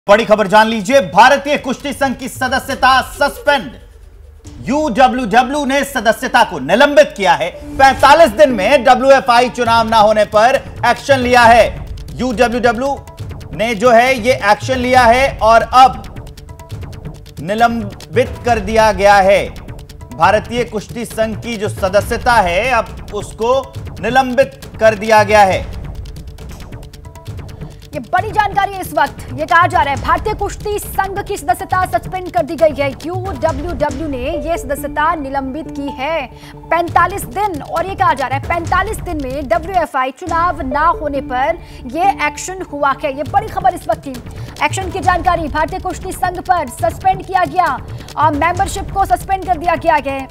बड़ी खबर जान लीजिए। भारतीय कुश्ती संघ की सदस्यता सस्पेंड। यूडब्ल्यूडब्ल्यू ने सदस्यता को निलंबित किया है। 45 दिन में डब्ल्यूएफआई चुनाव ना होने पर एक्शन लिया है। यूडब्ल्यूडब्ल्यू ने जो है ये एक्शन लिया है और अब निलंबित कर दिया गया है। भारतीय कुश्ती संघ की जो सदस्यता है अब उसको निलंबित कर दिया गया है। ये बड़ी जानकारी है। इस वक्त ये कहा जा रहा है भारतीय कुश्ती संघ की सदस्यता सस्पेंड कर दी गई है। यूडब्ल्यूडब्ल्यू ने ये सदस्यता निलंबित की है 45 दिन, और ये कहा जा रहा है 45 दिन में डब्ल्यूएफआई चुनाव ना होने पर ये एक्शन हुआ है। ये बड़ी खबर इस वक्त की। एक्शन की जानकारी, भारतीय कुश्ती संघ पर सस्पेंड किया गया और मेंबरशिप को सस्पेंड कर दिया गया है।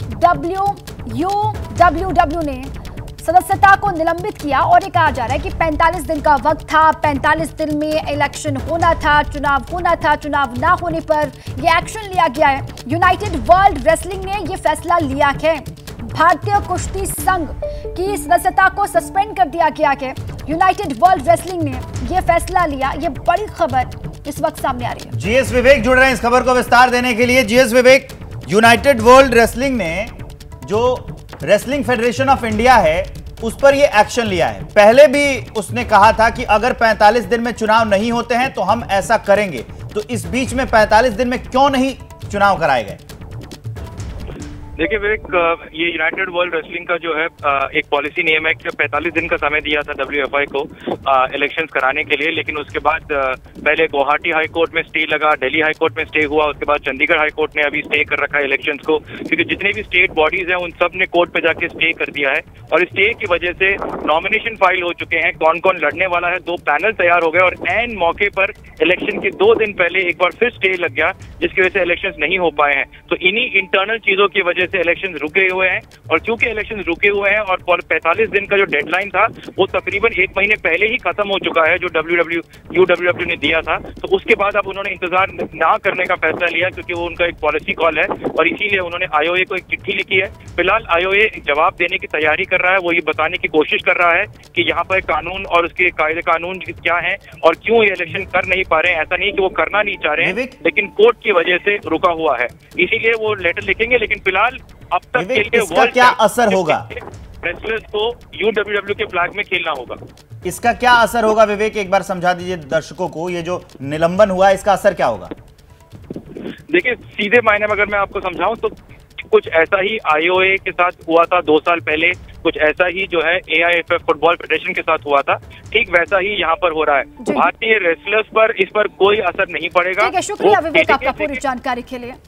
यूडब्ल्यूडब्ल्यू ने सदस्यता को निलंबित किया और ये कहा जा रहा है कि 45 दिन का वक्त था। 45 दिन में इलेक्शन होना था, चुनाव होना था। चुनाव ना होने पर ये एक्शन लिया गया है। यूनाइटेड वर्ल्ड रेसलिंग ने ये फैसला लिया है। भारतीय कुश्ती संघ की सदस्यता को सस्पेंड कर दिया गया है। यूनाइटेड वर्ल्ड रेसलिंग ने ये फैसला लिया। ये बड़ी खबर इस वक्त सामने आ रही है। जीएस विवेक जुड़ रहे हैं इस खबर को विस्तार देने के लिए। GS Vivek, United World Wrestling ने जो रेसलिंग फेडरेशन ऑफ इंडिया है उस पर यह एक्शन लिया है। पहले भी उसने कहा था कि अगर 45 दिन में चुनाव नहीं होते हैं तो हम ऐसा करेंगे। तो इस बीच में 45 दिन में क्यों नहीं चुनाव कराए गए? देखिए विवेक, ये यूनाइटेड वर्ल्ड रेसलिंग का जो है एक पॉलिसी नियम है कि 45 दिन का समय दिया था डब्ल्यूएफआई को इलेक्शंस कराने के लिए, लेकिन उसके बाद पहले गुवाहाटी हाई कोर्ट में स्टे लगा, दिल्ली हाई कोर्ट में स्टे हुआ, उसके बाद चंडीगढ़ हाई कोर्ट ने अभी स्टे कर रखा है इलेक्शंस को, क्योंकि जितने भी स्टेट बॉडीज हैं उन सब ने कोर्ट पे जाके स्टे कर दिया है। और स्टे की वजह से नॉमिनेशन फाइल हो चुके हैं, कौन कौन लड़ने वाला है, 2 पैनल तैयार हो गए और एन मौके पर इलेक्शन के 2 दिन पहले एक बार फिर स्टे लग गया, जिसकी वजह से इलेक्शंस नहीं हो पाए हैं। तो इन्हीं इंटरनल चीजों की वजह से इलेक्शन रुके हुए हैं, और चूंकि इलेक्शन रुके हुए हैं और 45 दिन का जो डेडलाइन था वो तकरीबन 1 महीने पहले ही खत्म हो चुका है जो यूडब्ल्यूडब्ल्यू ने दिया था। तो उसके बाद अब उन्होंने इंतजार ना करने का फैसला लिया, क्योंकि वो उनका एक पॉलिसी कॉल है और इसीलिए उन्होंने आईओए को एक चिट्ठी लिखी है। फिलहाल आईओए जवाब देने की तैयारी कर रहा है। वो ये बताने की कोशिश कर रहा है कि यहाँ पर कानून और उसके कायदे कानून क्या है और क्यों ये इलेक्शन कर नहीं पा रहे हैं। ऐसा नहीं कि वो करना नहीं चाह रहे हैं, लेकिन कोर्ट की वजह से रुका हुआ है, इसीलिए वो लेटर लिखेंगे। लेकिन फिलहाल अब तक के लिए इसका क्या असर होगा? रेसलर्स को यूडब्ल्यूडब्ल्यू के फ्लैग में खेलना होगा। इसका क्या असर होगा विवेक, एक बार समझा दीजिए दर्शकों को। ये जो निलंबन हुआ इसका असर क्या होगा? देखिए, सीधे मायने में अगर मैं आपको समझाऊं तो कुछ ऐसा ही आईओए के साथ हुआ था 2 साल पहले, कुछ ऐसा ही जो है एआईएफएफ फुटबॉल फेडरेशन के साथ हुआ था, ठीक वैसा ही यहाँ पर हो रहा है। भारतीय रेसलर्स पर इस पर कोई असर नहीं पड़ेगा। ठीक है, शुक्रिया विवेक आपका पूरी जानकारी के लिए।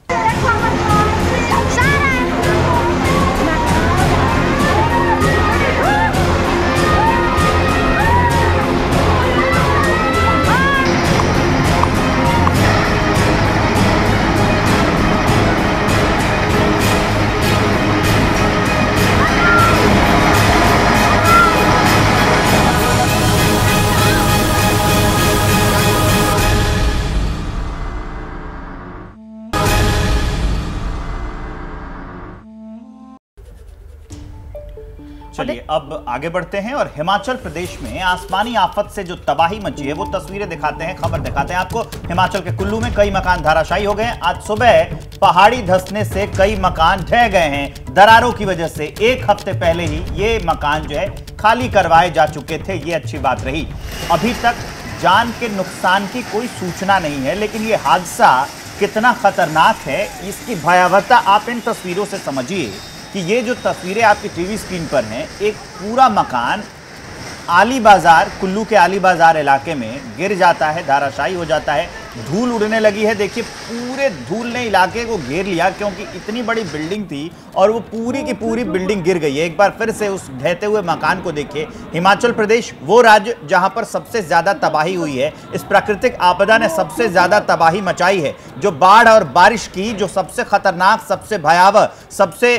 चलिए अब आगे बढ़ते हैं और हिमाचल प्रदेश में आसमानी आफत से जो तबाही मची है वो तस्वीरें दिखाते हैं, खबर दिखाते हैं आपको। हिमाचल के कुल्लू में कई मकान धराशायी हो गए हैं। आज सुबह पहाड़ी धंसने से कई मकान ढह गए हैं दरारों की वजह से। 1 हफ्ते पहले ही ये मकान जो है खाली करवाए जा चुके थे, ये अच्छी बात रही। अभी तक जान के नुकसान की कोई सूचना नहीं है, लेकिन ये हादसा कितना खतरनाक है इसकी भयावहता आप इन तस्वीरों से समझिए कि ये जो तस्वीरें आपकी टीवी स्क्रीन पर हैं, एक पूरा मकान आली बाजार, कुल्लू के आली बाजार इलाके में गिर जाता है, धराशायी हो जाता है, धूल उड़ने लगी है। देखिए पूरे धूल ने इलाके को घेर लिया, क्योंकि इतनी बड़ी बिल्डिंग थी और वो पूरी की पूरी बिल्डिंग गिर गई है। एक बार फिर से उस ढहते हुए मकान को देखिए। हिमाचल प्रदेश वो राज्य जहां पर सबसे ज्यादा तबाही हुई है, इस प्राकृतिक आपदा ने सबसे ज्यादा तबाही मचाई है। जो बाढ़ और बारिश की जो सबसे खतरनाक, सबसे भयावह, सबसे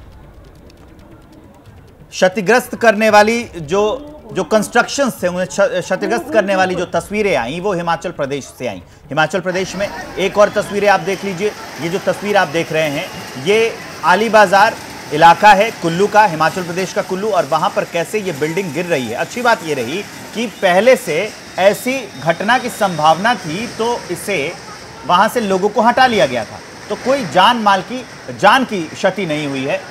क्षतिग्रस्त करने वाली जो कंस्ट्रक्शंस थे, उन्हें क्षतिग्रस्त करने वाली जो तस्वीरें आई वो हिमाचल प्रदेश से आई। हिमाचल प्रदेश में एक और तस्वीरें आप देख लीजिए। ये जो तस्वीर आप देख रहे हैं ये आली बाजार इलाका है कुल्लू का, हिमाचल प्रदेश का कुल्लू, और वहां पर कैसे ये बिल्डिंग गिर रही है। अच्छी बात ये रही कि पहले से ऐसी घटना की संभावना थी तो इसे वहां से लोगों को हटा लिया गया था, तो कोई जान की क्षति नहीं हुई है।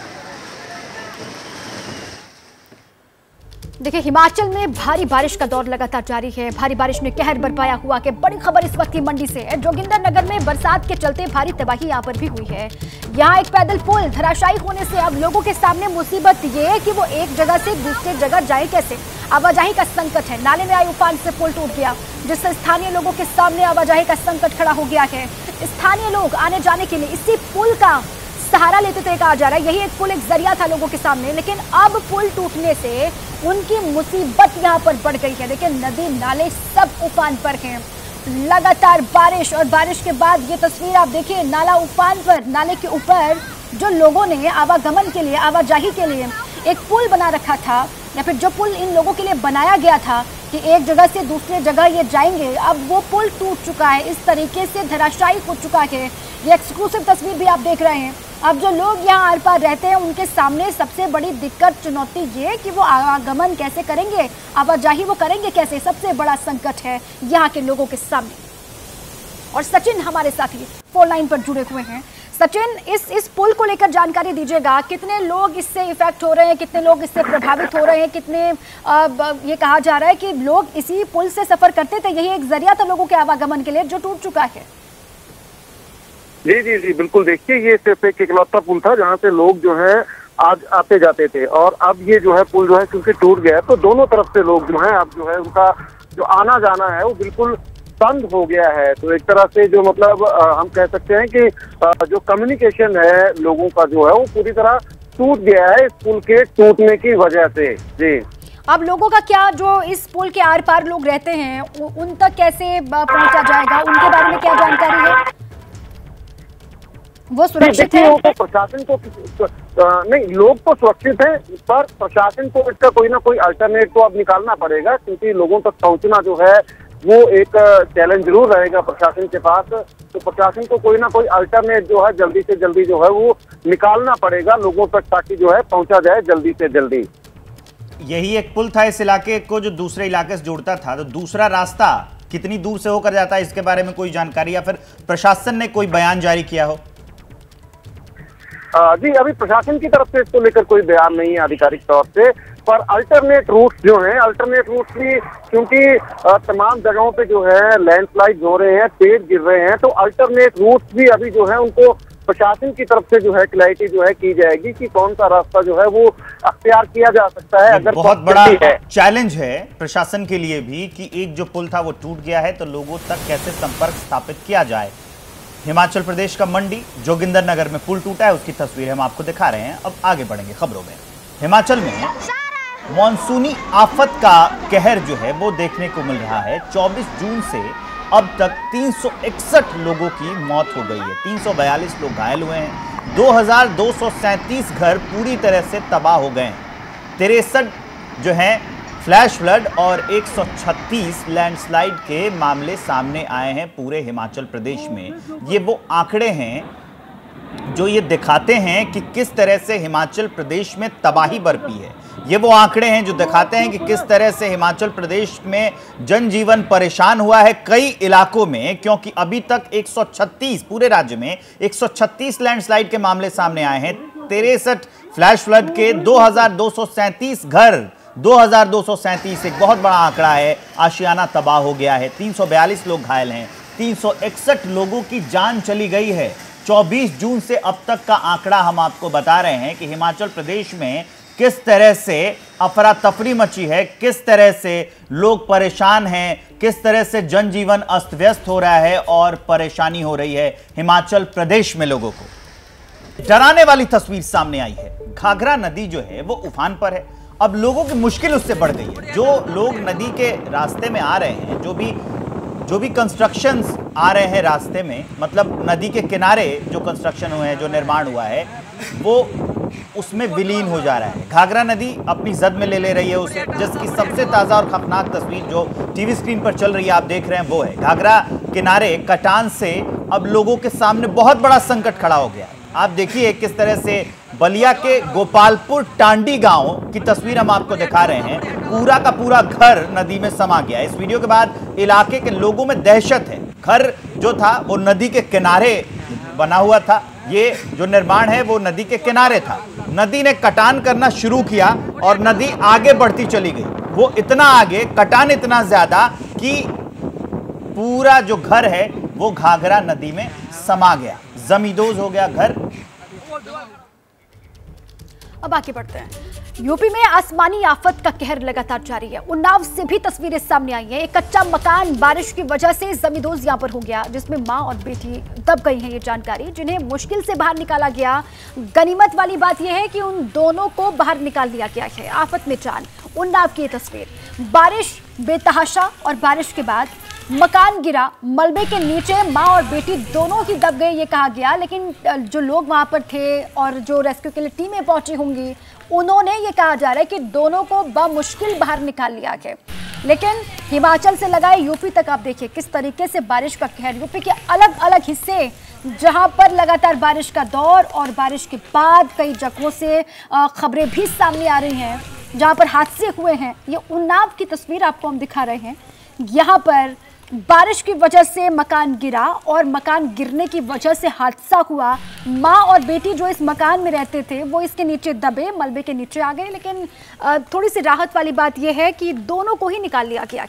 देखिए, हिमाचल में भारी बारिश का दौर लगातार जारी है। भारी बारिश ने कहर बरपाया हुआ कि बड़ी खबर इस वक्त ही मंडी से है। जोगिंदरनगर में बरसात के चलते भारी तबाही यहां पर भी हुई है। यहां एक पैदल पुल धराशायी होने से अब लोगों के सामने मुसीबत ये है कि वो एक जगह से दूसरी जगह जाए कैसे। आवाजाही का संकट है। नाले में आए उफान से पुल टूट गया, जिससे स्थानीय लोगों के सामने आवाजाही का संकट खड़ा हो गया है। स्थानीय लोग आने जाने के लिए इसी पुल का सहारा लेते थे, कहा जा रहा है। यही एक पुल एक जरिया था लोगों के सामने, लेकिन अब पुल टूटने से उनकी मुसीबत यहां पर बढ़ गई है। देखिए, नदी नाले सब उफान पर हैं। लगातार बारिश और बारिश के बाद ये तस्वीर आप देखिए, नाला उफान पर। नाले के ऊपर जो लोगों ने आवागमन के लिए, आवाजाही के लिए एक पुल बना रखा था, या फिर जो पुल इन लोगों के लिए बनाया गया था कि एक जगह से दूसरी जगह ये जाएंगे, अब वो पुल टूट चुका है। इस तरीके से धराशायी हो चुका है। ये एक्सक्लूसिव तस्वीर भी आप देख रहे हैं। अब जो लोग यहाँ आर पार रहते हैं, उनके सामने सबसे बड़ी दिक्कत, चुनौती ये कि वो आवागमन कैसे करेंगे, आवाजाही वो करेंगे कैसे, सबसे बड़ा संकट है यहाँ के लोगों के सामने। और सचिन हमारे साथी फोन लाइन पर जुड़े हुए हैं। सचिन, इस पुल को लेकर जानकारी दीजिएगा। कितने लोग इससे इफेक्ट हो रहे हैं, कितने लोग इससे प्रभावित हो रहे हैं, कितने ये कहा जा रहा है कि लोग इसी पुल से सफर करते थे, यही एक जरिया था लोगों के आवागमन के लिए, जो टूट चुका है। जी जी जी बिल्कुल। देखिए, ये सिर्फ एक इकलौता पुल था जहाँ से लोग जो है आज आते जाते थे, और अब ये जो है पुल जो है क्योंकि टूट गया है, तो दोनों तरफ से लोग जो है अब जो है उनका जो आना जाना है वो बिल्कुल बंद हो गया है। तो एक तरह से जो मतलब हम कह सकते हैं कि जो कम्युनिकेशन है लोगों का जो है वो पूरी तरह टूट गया है इस पुल के टूटने की वजह से। जी, अब लोगों का क्या, जो इस पुल के आर पार लोग रहते हैं, उन तक कैसे पहुंचा जाएगा, उनके बारे में क्या जानकारी है? वो सुरक्षित है? प्रशासन को नहीं, लोग तो सुरक्षित हैं, पर प्रशासन को इसका कोई ना कोई अल्टरनेट तो अब निकालना पड़ेगा, क्योंकि लोगों तक पहुंचना जो है वो एक चैलेंज जरूर रहेगा प्रशासन के पास। तो प्रशासन को कोई ना कोई अल्टरनेट जो है जल्दी से जल्दी जो है वो निकालना पड़ेगा लोगों तक, ताकि जो है पहुंचा जाए जल्दी से जल्दी। यही एक पुल था इस इलाके को जो दूसरे इलाके से जोड़ता था, तो दूसरा रास्ता कितनी दूर से होकर जाता है, इसके बारे में कोई जानकारी या फिर प्रशासन ने कोई बयान जारी किया हो? जी, अभी प्रशासन की तरफ से इसको लेकर कोई बयान नहीं है आधिकारिक तौर से, पर अल्टरनेट रूट जो हैं, अल्टरनेट रूट भी क्योंकि तमाम जगहों पे जो है लैंडस्लाइड हो रहे हैं, पेड़ गिर रहे हैं, तो अल्टरनेट रूट भी अभी जो है उनको प्रशासन की तरफ से जो है क्लैरिटी जो है की जाएगी कि कौन सा रास्ता जो है वो अख्तियार किया जा सकता है। अगर बहुत बड़ा चैलेंज है प्रशासन के लिए भी कि एक जो पुल था वो टूट गया है, तो लोगों तक कैसे संपर्क स्थापित किया जाए। हिमाचल प्रदेश का मंडी जोगिंदरनगर में पुल टूटा है, उसकी तस्वीर हम आपको दिखा रहे हैं। अब आगे बढ़ेंगे खबरों में। हिमाचल में मॉनसूनी आफत का कहर जो है वो देखने को मिल रहा है। 24 जून से अब तक 361 लोगों की मौत हो गई है, 342 लोग घायल हुए हैं, 2237 घर पूरी तरह से तबाह हो गए हैं, 63 जो है फ्लैश फ्लड और 136 लैंडस्लाइड के मामले सामने आए हैं पूरे हिमाचल प्रदेश में। ये वो आंकड़े हैं जो ये दिखाते हैं कि किस तरह से हिमाचल प्रदेश में तबाही बरपी है। ये वो आंकड़े हैं जो दिखाते हैं कि किस तरह से हिमाचल प्रदेश में जनजीवन परेशान हुआ है कई इलाकों में, क्योंकि अभी तक 136 पूरे राज्य में 136 लैंडस्लाइड के मामले सामने आए हैं, 63 फ्लैश फ्लड के, 2237 घर, 2237 एक बहुत बड़ा आंकड़ा है, आशियाना तबाह हो गया है, 342 लोग घायल हैं, 361 लोगों की जान चली गई है। 24 जून से अब तक का आंकड़ा हम आपको बता रहे हैं कि हिमाचल प्रदेश में किस तरह से अफरा तफरी मची है, किस तरह से लोग परेशान हैं, किस तरह से जनजीवन अस्त व्यस्त हो रहा है और परेशानी हो रही है हिमाचल प्रदेश में लोगों को। डराने वाली तस्वीर सामने आई है। घाघरा नदी जो है वो उफान पर है। अब लोगों की मुश्किल उससे बढ़ गई है। जो लोग नदी के रास्ते में आ रहे हैं, जो भी कंस्ट्रक्शंस आ रहे हैं रास्ते में, मतलब नदी के किनारे जो कंस्ट्रक्शन हुए हैं, जो निर्माण हुआ है, वो उसमें विलीन हो जा रहा है। घाघरा नदी अपनी जद में ले रही है उसे, जिसकी सबसे ताज़ा और खतरनाक तस्वीर जो टीवी स्क्रीन पर चल रही है, आप देख रहे हैं, वो है घाघरा किनारे कटान से अब लोगों के सामने बहुत बड़ा संकट खड़ा हो गया है। आप देखिए किस तरह से बलिया के गोपालपुर टांडी गांव की तस्वीर हम आपको दिखा रहे हैं। पूरा का पूरा घर नदी में समा गया। इस वीडियो के बाद इलाके के लोगों में दहशत है। घर जो था वो नदी के किनारे बना हुआ था। ये जो निर्माण है वो नदी के किनारे था। नदी ने कटान करना शुरू किया और नदी आगे बढ़ती चली गई। वो इतना आगे, कटान इतना ज्यादा कि पूरा जो घर है वो घाघरा नदी में समा गया, जमींदोज हो गया घर। अब आगे बढ़ते हैं। यूपी में आसमानी आफत का कहर लगातार जारी है। उन्नाव से भी तस्वीरें सामने आई हैं। एक कच्चा मकान बारिश की वजह से जमींदोज यहां पर हो गया, जिसमें मां और बेटी दब गई हैं। ये जानकारी, जिन्हें मुश्किल से बाहर निकाला गया। गनीमत वाली बात यह है कि उन दोनों को बाहर निकाल दिया गया है। आफत में जान। उन्नाव की तस्वीर, बारिश बेतहाशा और बारिश के बाद मकान गिरा। मलबे के नीचे मां और बेटी दोनों ही दब गए, ये कहा गया। लेकिन जो लोग वहां पर थे और जो रेस्क्यू के लिए टीमें पहुंची होंगी, उन्होंने ये कहा जा रहा है कि दोनों को बमुश्किल बाहर निकाल लिया गया। लेकिन हिमाचल से लगाए यूपी तक आप देखिए किस तरीके से बारिश का कहर। यूपी के अलग अलग हिस्से जहां पर लगातार बारिश का दौर और बारिश के बाद कई जगहों से खबरें भी सामने आ रही हैं जहां पर हादसे हुए हैं। ये उन्नाव की तस्वीर आपको हम दिखा रहे हैं। यहाँ पर बारिश की वजह से मकान गिरा और मकान गिरने की वजह से हादसा हुआ। माँ और बेटी जो इस मकान में रहते थे वो इसके नीचे दबे, मलबे के नीचे आ गए। लेकिन थोड़ी सी राहत वाली बात यह है कि दोनों को ही निकाल लिया गया।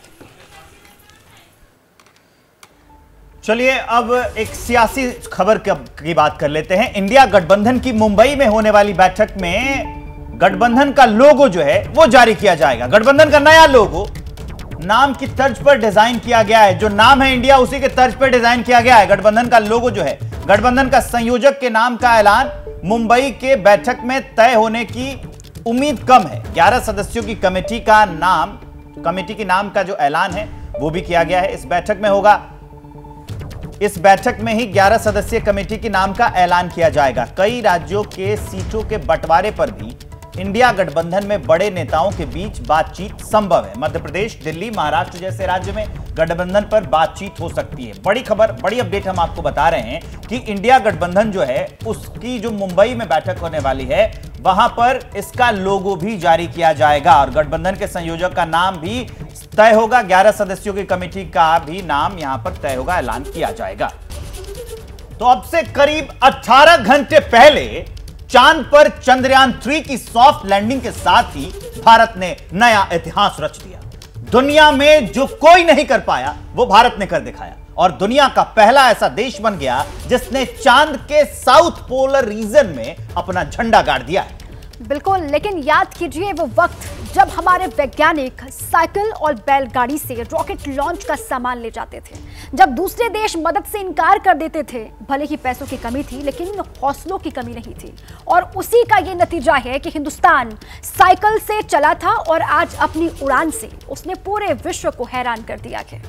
चलिए अब एक सियासी खबर की बात कर लेते हैं। इंडिया गठबंधन की मुंबई में होने वाली बैठक में गठबंधन का लोगो जो है वो जारी किया जाएगा। गठबंधन का नया लोगो नाम की तर्ज पर डिजाइन किया गया है। जो नाम है इंडिया, उसी के तर्ज पर डिजाइन किया गया है। गठबंधन का लोगो जो है, गठबंधन का संयोजक के नाम का ऐलान मुंबई के बैठक में तय होने की उम्मीद कम है। 11 सदस्यों की कमेटी के नाम का जो ऐलान है वो भी किया गया है। इस बैठक में होगा। इस बैठक में ही 11 सदस्यीय कमेटी के नाम का ऐलान किया जाएगा। कई राज्यों के सीटों के बंटवारे पर भी इंडिया गठबंधन में बड़े नेताओं के बीच बातचीत संभव है। मध्य प्रदेश, दिल्ली, महाराष्ट्र जैसे राज्य में गठबंधन पर बातचीत हो सकती है। बड़ी खबर, बड़ी अपडेट हम आपको बता रहे हैं कि इंडिया गठबंधन जो है उसकी जो मुंबई में बैठक होने वाली है वहां पर इसका लोगो भी जारी किया जाएगा और गठबंधन के संयोजक का नाम भी तय होगा। 11 सदस्यों की कमेटी का भी नाम यहां पर तय होगा, ऐलान किया जाएगा। तो अब से करीब 18 घंटे पहले चांद पर चंद्रयान 3 की सॉफ्ट लैंडिंग के साथ ही भारत ने नया इतिहास रच दिया। दुनिया में जो कोई नहीं कर पाया वो भारत ने कर दिखाया और दुनिया का पहला ऐसा देश बन गया जिसने चांद के साउथ पोलर रीजन में अपना झंडा गाड़ दिया है। बिल्कुल, लेकिन याद कीजिए वो वक्त जब हमारे वैज्ञानिक साइकिल और बैलगाड़ी से रॉकेट लॉन्च का सामान ले जाते थे, जब दूसरे देश मदद से इनकार कर देते थे। भले ही पैसों की कमी थी लेकिन हौसलों की कमी नहीं थी। और उसी का ये नतीजा है कि हिंदुस्तान साइकिल से चला था और आज अपनी उड़ान से उसने पूरे विश्व को हैरान कर दिया है।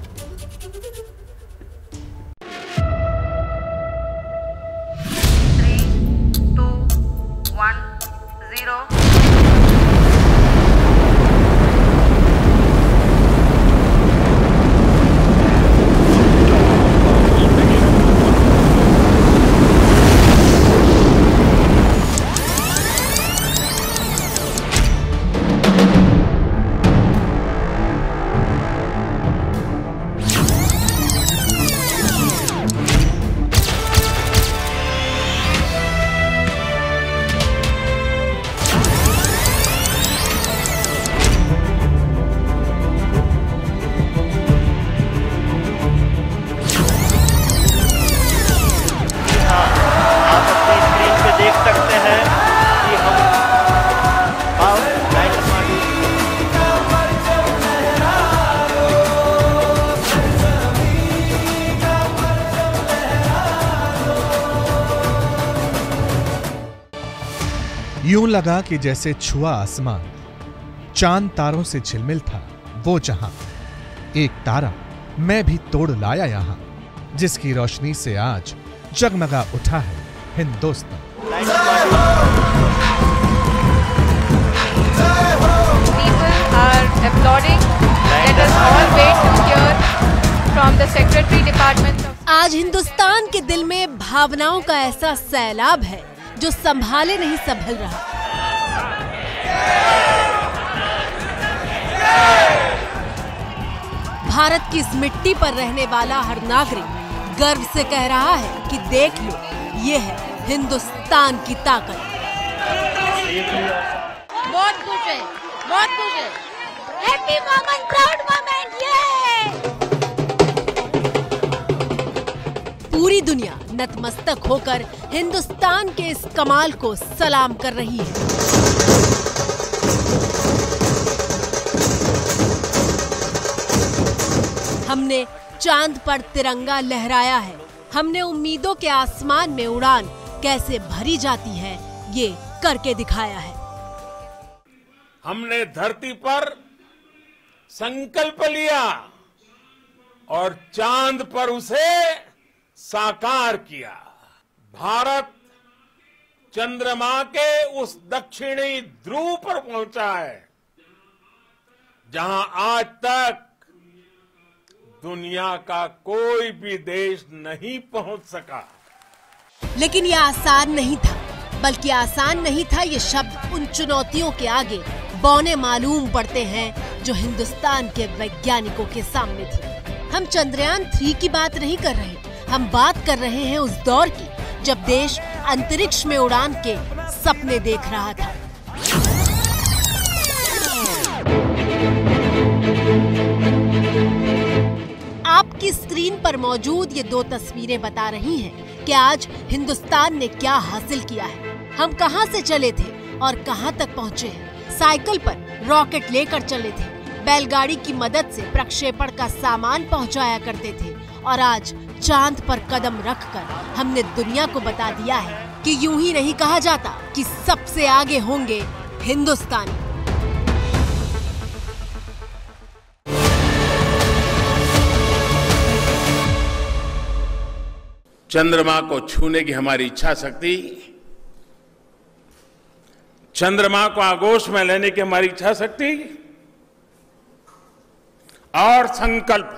यूं लगा कि जैसे छुआ आसमान, चांद तारों से झिलमिल था वो जहां। एक तारा मैं भी तोड़ लाया यहां, जिसकी रोशनी से आज जगमगा उठा है Hindustan. People are applauding. Let us all wait to hear from the Secretary Department of... आज हिंदुस्तान के दिल में भावनाओं का ऐसा सैलाब है जो संभाले नहीं संभल रहा। भारत की इस मिट्टी पर रहने वाला हर नागरिक गर्व से कह रहा है कि देख लो, ये है हिंदुस्तान की ताकत। बहुत खुश है, बहुत खुश है। हैप्पी मोमेंट, प्राउड मोमेंट, ये पूरी दुनिया नतमस्तक होकर हिंदुस्तान के इस कमाल को सलाम कर रही है। हमने चांद पर तिरंगा लहराया है, हमने उम्मीदों के आसमान में उड़ान कैसे भरी जाती है ये करके दिखाया है। हमने धरती पर संकल्प लिया और चांद पर उसे साकार किया। भारत चंद्रमा के उस दक्षिणी ध्रुव पर पहुंचा है जहां आज तक दुनिया का कोई भी देश नहीं पहुंच सका। लेकिन यह आसान नहीं था, बल्कि आसान नहीं था ये शब्द उन चुनौतियों के आगे बौने मालूम पड़ते हैं जो हिंदुस्तान के वैज्ञानिकों के सामने थी। हम चंद्रयान 3 की बात नहीं कर रहे, हम बात कर रहे हैं उस दौर की जब देश अंतरिक्ष में उड़ान के सपने देख रहा था। आपकी स्क्रीन पर मौजूद ये 2 तस्वीरें बता रही हैं कि आज हिंदुस्तान ने क्या हासिल किया है। हम कहां से चले थे और कहां तक पहुंचे हैं। साइकिल पर रॉकेट लेकर चले थे, बैलगाड़ी की मदद से प्रक्षेपण का सामान पहुंचाया करते थे और आज चांद पर कदम रखकर हमने दुनिया को बता दिया है कि यूं ही नहीं कहा जाता कि सबसे आगे होंगे हिंदुस्तानी। चंद्रमा को छूने की हमारी इच्छा शक्ति, चंद्रमा को आगोश में लेने की हमारी इच्छा शक्ति और संकल्प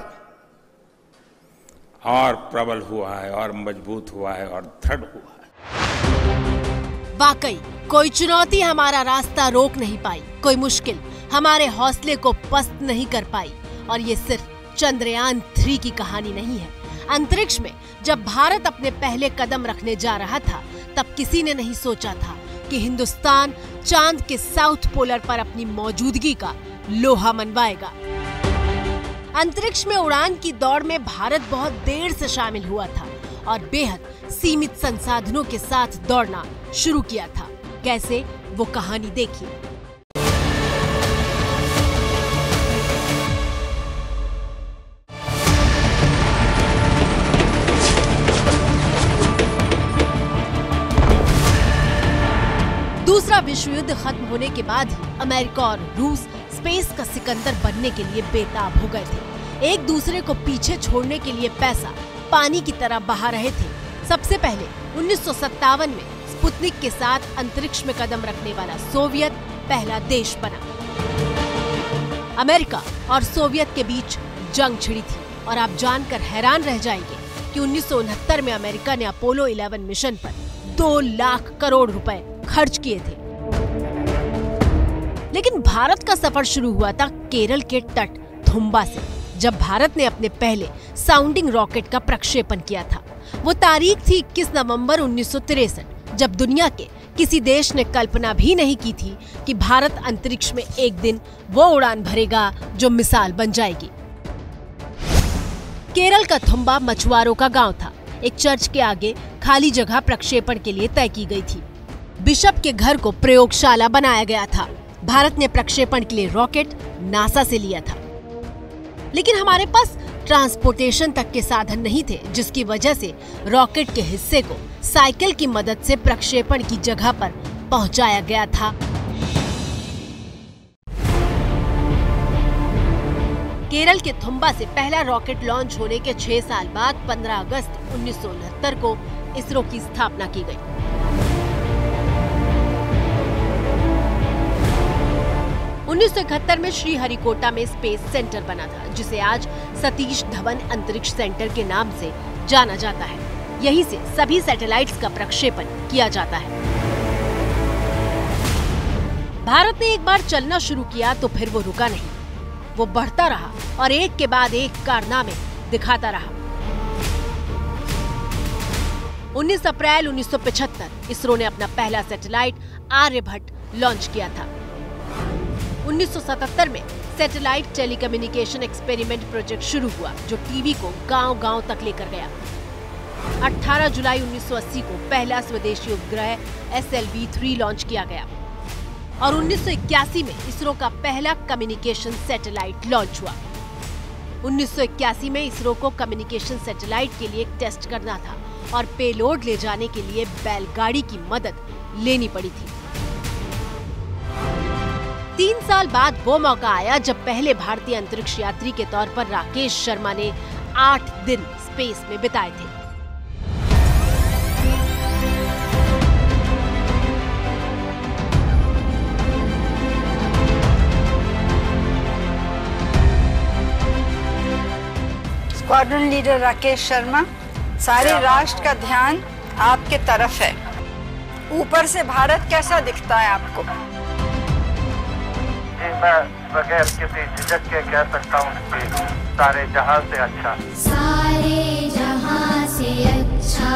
और प्रबल हुआ है और मजबूत हुआ है और दृढ़ हुआ है। वाकई कोई चुनौती हमारा रास्ता रोक नहीं पाई, कोई मुश्किल हमारे हौसले को पस्त नहीं कर पाई। और ये सिर्फ चंद्रयान 3 की कहानी नहीं है। अंतरिक्ष में जब भारत अपने पहले कदम रखने जा रहा था, तब किसी ने नहीं सोचा था कि हिंदुस्तान चांद के साउथ पोलर पर अपनी मौजूदगी का लोहा मनवाएगा। अंतरिक्ष में उड़ान की दौड़ में भारत बहुत देर से शामिल हुआ था और बेहद सीमित संसाधनों के साथ दौड़ना शुरू किया था। कैसे, वो कहानी देखिए। दूसरा विश्व युद्ध खत्म होने के बाद ही अमेरिका और रूस स्पेस का सिकंदर बनने के लिए बेताब हो गए थे। एक दूसरे को पीछे छोड़ने के लिए पैसा पानी की तरह बहा रहे थे। सबसे पहले 1957 में स्पुतनिक के साथ अंतरिक्ष में कदम रखने वाला सोवियत पहला देश बना। अमेरिका और सोवियत के बीच जंग छिड़ी थी और आप जानकर हैरान रह जाएंगे कि 1969 में अमेरिका ने अपोलो 11 मिशन पर 2 लाख करोड़ रुपए खर्च किए थे। लेकिन भारत का सफर शुरू हुआ था केरल के तट थुम्बा से, जब भारत ने अपने पहले साउंडिंग रॉकेट का प्रक्षेपण किया था। वो तारीख थी 21 नवंबर 1963, जब दुनिया के किसी देश ने कल्पना भी नहीं की थी कि भारत अंतरिक्ष में एक दिन वो उड़ान भरेगा जो मिसाल बन जाएगी। केरल का थुम्बा मछुआरों का गांव था। एक चर्च के आगे खाली जगह प्रक्षेपण के लिए तय की गई थी। बिशप के घर को प्रयोगशाला बनाया गया था। भारत ने प्रक्षेपण के लिए रॉकेट नासा से लिया था, लेकिन हमारे पास ट्रांसपोर्टेशन तक के साधन नहीं थे, जिसकी वजह से रॉकेट के हिस्से को साइकिल की मदद से प्रक्षेपण की जगह पर पहुंचाया गया था। केरल के थुम्बा से पहला रॉकेट लॉन्च होने के 6 साल बाद 15 अगस्त 1969 को इसरो की स्थापना की गई। उन्नीस 1971 में श्रीहरिकोटा में स्पेस सेंटर बना था, जिसे आज सतीश धवन अंतरिक्ष सेंटर के नाम से जाना जाता है। यहीं से सभी सैटेलाइट्स का प्रक्षेपण किया जाता है। भारत ने एक बार चलना शुरू किया तो फिर वो रुका नहीं, वो बढ़ता रहा और एक के बाद एक कारनामे दिखाता रहा। 19 अप्रैल 1975 इसरो ने अपना पहला सैटेलाइट आर्यभट्ट लॉन्च किया था। 1977 में सैटेलाइट टेलीकम्युनिकेशन एक्सपेरिमेंट प्रोजेक्ट शुरू हुआ, जो टीवी को गांव-गांव तक लेकर गया। 18 जुलाई 1980 को पहला स्वदेशी उपग्रह SLV-3 लॉन्च किया गया और 1981 में इसरो का पहला कम्युनिकेशन सैटेलाइट लॉन्च हुआ। 1981 में इसरो को कम्युनिकेशन सैटेलाइट के लिए एक टेस्ट करना था और पेलोड ले जाने के लिए बैलगाड़ी की मदद लेनी पड़ी थी। 3 साल बाद वो मौका आया जब पहले भारतीय अंतरिक्ष यात्री के तौर पर राकेश शर्मा ने 8 दिन स्पेस में बिताए थे। स्क्वाड्रन लीडर राकेश शर्मा, सारे राष्ट्र का ध्यान आपके तरफ है। ऊपर से भारत कैसा दिखता है आपको? मैं बगैर किसी झिझक के कह सकता हूँ कि सारे जहां से अच्छा। सारे जहां से अच्छा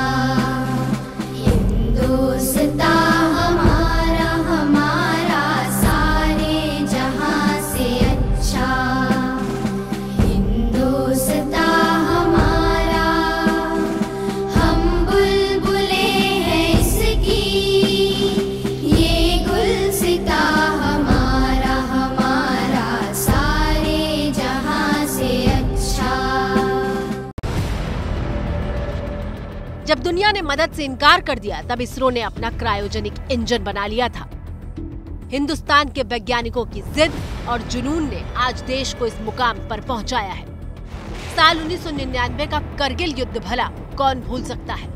हिंदुस्तां हमारा हमारा, सारे जहां से अच्छा हिंदुस्तां हमारा। हम बुलबुले हैं इसकी, ये गुलसिता हमारा हमारा, सारे जहां से अच्छा। जब दुनिया ने मदद से इनकार कर दिया तब इसरो ने अपना क्रायोजेनिक इंजन बना लिया था। हिंदुस्तान के वैज्ञानिकों की जिद और जुनून ने आज देश को इस मुकाम पर पहुंचाया है। साल 1999 का करगिल युद्ध भला कौन भूल सकता है।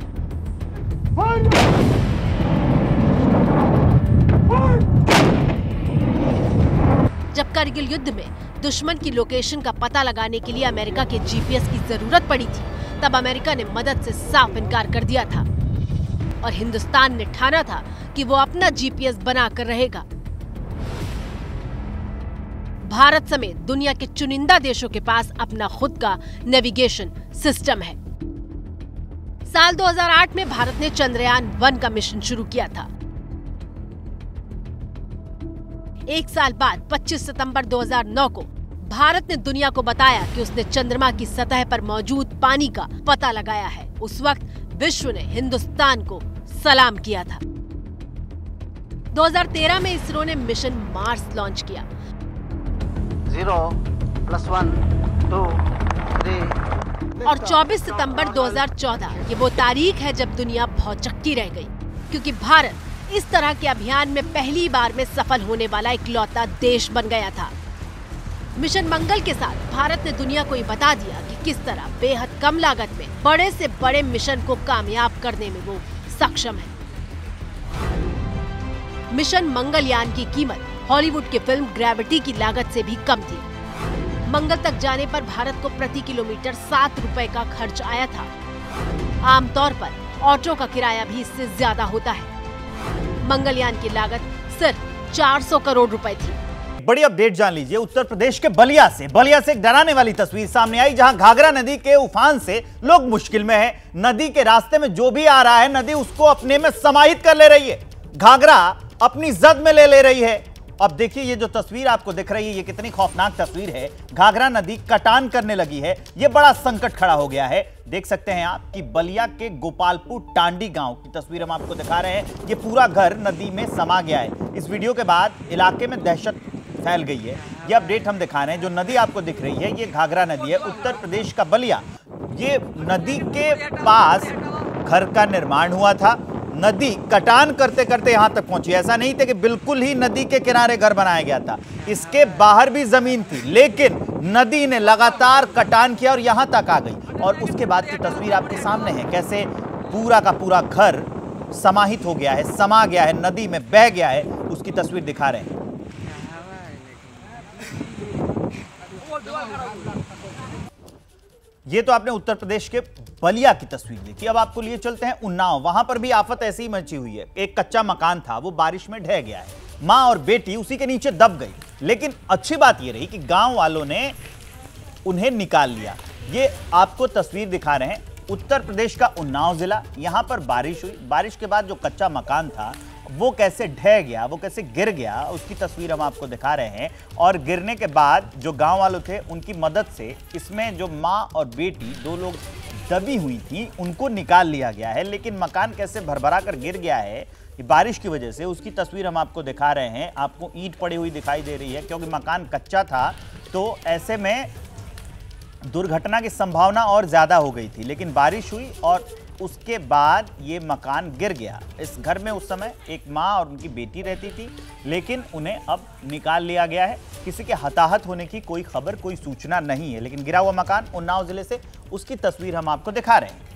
जब करगिल युद्ध में दुश्मन की लोकेशन का पता लगाने के लिए अमेरिका के जीपीएस की जरूरत पड़ी थी, तब अमेरिका ने मदद से साफ इनकार कर दिया था और हिंदुस्तान ने ठाना था कि वो अपना जीपीएस बनाकर रहेगा। भारत समेत दुनिया के चुनिंदा देशों के पास अपना खुद का नेविगेशन सिस्टम है। साल 2008 में भारत ने चंद्रयान-1 का मिशन शुरू किया था। एक साल बाद 25 सितंबर 2009 को भारत ने दुनिया को बताया कि उसने चंद्रमा की सतह पर मौजूद पानी का पता लगाया है। उस वक्त विश्व ने हिंदुस्तान को सलाम किया था। 2013 में इसरो ने मिशन मार्स लॉन्च किया। 0 + 1 2 3 और 24 सितंबर 2014 ये वो तारीख है जब दुनिया भौचक्की रह गई, क्योंकि भारत इस तरह के अभियान में पहली बार में सफल होने वाला इकलौता देश बन गया था। मिशन मंगल के साथ भारत ने दुनिया को ये बता दिया कि किस तरह बेहद कम लागत में बड़े से बड़े मिशन को कामयाब करने में वो सक्षम है। मिशन मंगलयान की कीमत हॉलीवुड की फिल्म ग्रेविटी की लागत से भी कम थी। मंगल तक जाने पर भारत को प्रति किलोमीटर 7 रुपए का खर्च आया था। आमतौर पर ऑटो का किराया भी इससे ज्यादा होता है। मंगलयान की लागत सिर्फ 400 करोड़ रुपए थी। बड़ी अपडेट जान लीजिए उत्तर प्रदेश के बलिया से एक डराने वाली तस्वीर सामने आई, जहां घाघरा नदी के उफान से लोग मुश्किल में हैं। नदी के रास्ते में जो भी आ रहा है, नदी उसको अपने में समाहित कर ले रही है। घाघरा अपनी जद में ले रही है। अब देखिए ये जो तस्वीर आपको दिख रही है, ये कितनी खौफनाक तस्वीर है। घाघरा नदी कटान करने लगी है। ये बड़ा संकट खड़ा हो गया है। देख सकते हैं आप कि बलिया के गोपालपुर टांडी गांव की तस्वीर हम आपको दिखा रहे हैं। ये पूरा घर नदी में समा गया है। इस वीडियो के बाद इलाके में दहशत फैल गई है। ये अपडेट हम दिखा रहे हैं। जो नदी आपको दिख रही है, ये घाघरा नदी है, उत्तर प्रदेश का बलिया। ये नदी के पास घर का निर्माण हुआ था। नदी कटान करते करते यहां तक पहुंची। ऐसा नहीं था कि बिल्कुल ही नदी के किनारे घर बनाया गया था, इसके बाहर भी जमीन थी, लेकिन नदी ने लगातार कटान किया और यहां तक आ गई। और उसके बाद की तस्वीर आपके सामने है, कैसे पूरा का पूरा घर समाहित हो गया है, समा गया है, नदी में बह गया है। उसकी तस्वीर दिखा रहे हैं। ये तो आपने उत्तर प्रदेश के बलिया की तस्वीर देखी। अब आपको लिए चलते हैं उन्नाव। वहां पर भी आफत ऐसी ही मची हुई है। एक कच्चा मकान था, वो बारिश में ढह गया है। मां और बेटी उसी के नीचे दब गई। लेकिन अच्छी बात यह रही कि गांव वालों ने उन्हें निकाल लिया। ये आपको तस्वीर दिखा रहे हैं उत्तर प्रदेश का उन्नाव जिला। यहां पर बारिश हुई, बारिश के बाद जो कच्चा मकान था वो कैसे ढह गया, वो कैसे गिर गया, उसकी तस्वीर हम आपको दिखा रहे हैं। और गिरने के बाद जो गांव वालों थे उनकी मदद से इसमें जो मां और बेटी दो लोग दबी हुई थी उनको निकाल लिया गया है। लेकिन मकान कैसे भरभरा कर गिर गया है बारिश की वजह से, उसकी तस्वीर हम आपको दिखा रहे हैं। आपको ईंट पड़ी हुई दिखाई दे रही है क्योंकि मकान कच्चा था, तो ऐसे में दुर्घटना की संभावना और ज्यादा हो गई थी। लेकिन बारिश हुई और उसके बाद ये मकान गिर गया। इस घर में उस समय एक मां और उनकी बेटी रहती थी, लेकिन उन्हें अब निकाल लिया गया है। किसी के हताहत होने की कोई खबर, कोई सूचना नहीं है। लेकिन गिरा हुआ मकान उन्नाव जिले से, उसकी तस्वीर हम आपको दिखा रहे हैं।